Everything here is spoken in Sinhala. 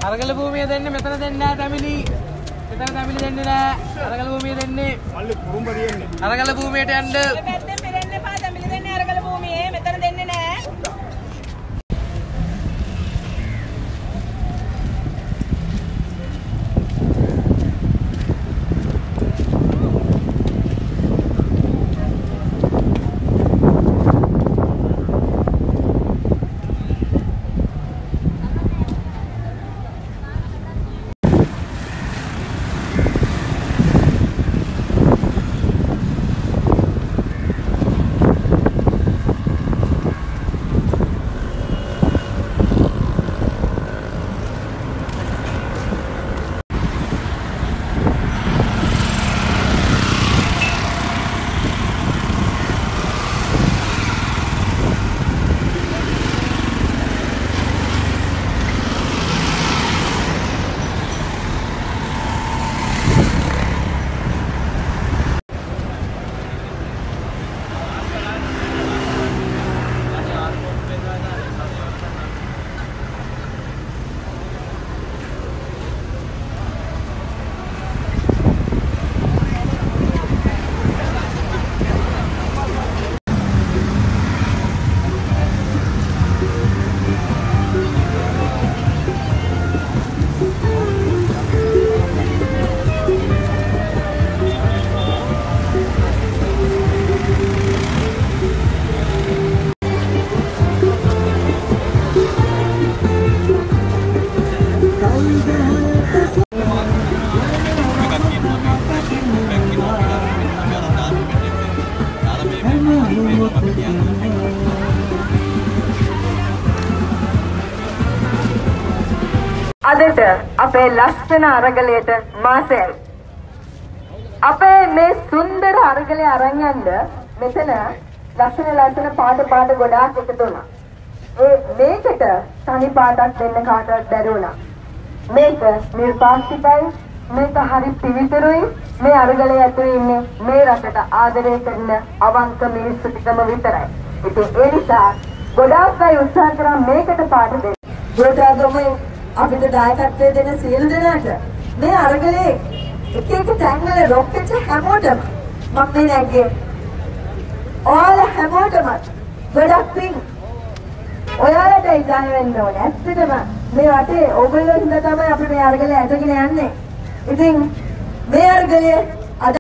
අරගල භූමිය දෙන්නේ මෙතන දෙන්නේ නැහැ තැමිලි. මෙතන තැමිලි දෙන්නේ නැහැ. අරගල භූමිය දෙන්නේ. මල්ලි කුරුම්බ දෙන්නේ. අරගල භූමියට යන්න. මේ පැත්තෙන් පෙරෙන්න එපා තැමිලි දෙන්නේ අරගල භූමියේ. මෙතන දෙන්නේ නැහැ. අදට අපේ ලස්සන අරගලයට මාසෙල් අපේ මේ සුන්දර අරගලේ අරන් යන්න මෙතන ලස්සන පාට ගොඩාක් එකතු වුණා. මේකට තනි පාටක් දෙන්න කාටවත් බැරි වුණා. මේක නිර්පාක්ෂිකයි, මේක හරි පිවිතුරුයි. මේ අරගලේ ඇතුලේ ඉන්නේ මේ රටට ආදරය කරන අවංක මිනිස්සු ටිකම විතරයි. ඉතින් ඒ නිසා ගොඩාක් අය උත්සාහ කරා මේකට පාට දෙන්න. ගොඩාගම අපිට දායකත්වය දෙන සියලු දෙනාට මේ අරගලේ එක තැන්වල රොකට් හැමෝටම මම මේ නැග්ගේ. ඔයාලා හැමෝටම ගොඩක් පිං. ඔයාලට ඉඳන් වෙන්න ඕනේ. ඇත්තටම මේ රටේ ඕගොල්ලෝ හින්දා තමයි අපි මේ අරගලේ ඇදගෙන යන්නේ. ඉතින් මේ අරගලේ